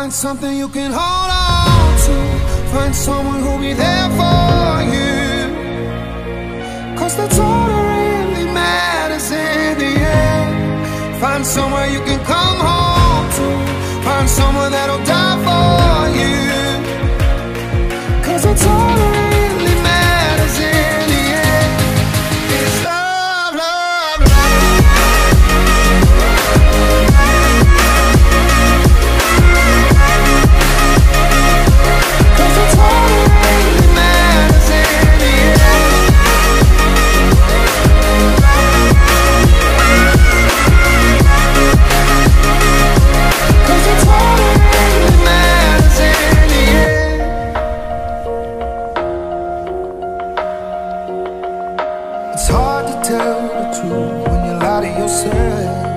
Find something you can hold on to. Find someone who'll be there for you. 'Cause that's all that really matters in the end. Find somewhere you can come home to. Find someone that'll die for you. 'Cause that's all that really matters in the end. It's love, love, love. 'Cause that's all that really matters in the end. 'Cause that's all that really matters in the end. It's hard to tell the truth when you lie to yourself.